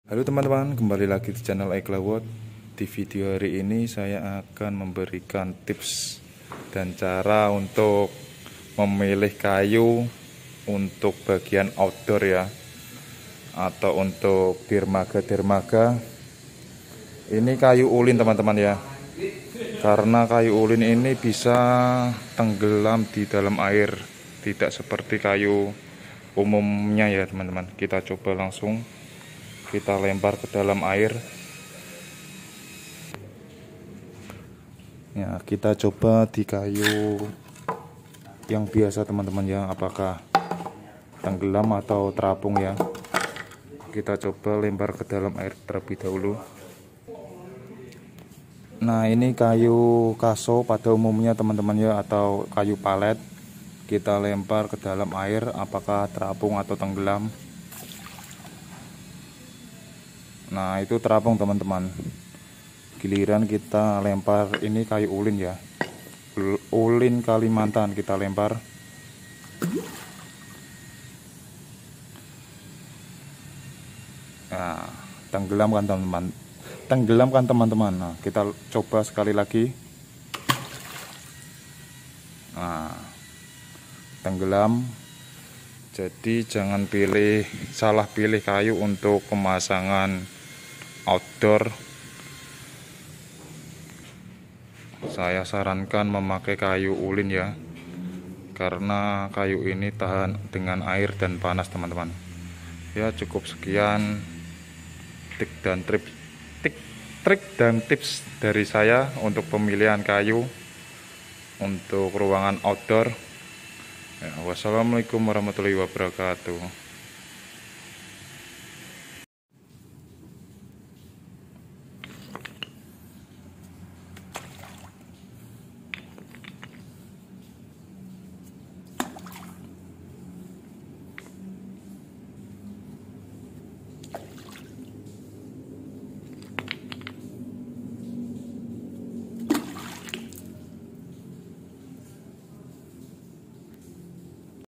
Halo teman-teman, kembali lagi di channel iCloud. Di video hari ini saya akan memberikan tips dan cara untuk memilih kayu untuk bagian outdoor ya, atau untuk dermaga. Ini kayu ulin teman-teman ya, karena kayu ulin ini bisa tenggelam di dalam air, tidak seperti kayu umumnya ya teman-teman. Kita coba langsung kita lempar ke dalam air ya. Kita coba di kayu yang biasa teman-teman ya, apakah tenggelam atau terapung ya. Kita coba lempar ke dalam air terlebih dahulu. Nah, ini kayu kaso pada umumnya teman-teman ya, atau kayu palet. Kita lempar ke dalam air, apakah terapung atau tenggelam. Nah, itu terapung teman-teman. Giliran kita lempar ini kayu ulin ya, ulin Kalimantan, kita lempar. Nah, tenggelam kan teman-teman. Nah, kita coba sekali lagi. Nah, tenggelam. Jadi jangan salah pilih kayu untuk pemasangan outdoor. Saya sarankan memakai kayu ulin ya, karena kayu ini tahan dengan air dan panas teman-teman ya. Cukup sekian trik dan tips dari saya untuk pemilihan kayu untuk ruangan outdoor ya. Wassalamualaikum warahmatullahi wabarakatuh.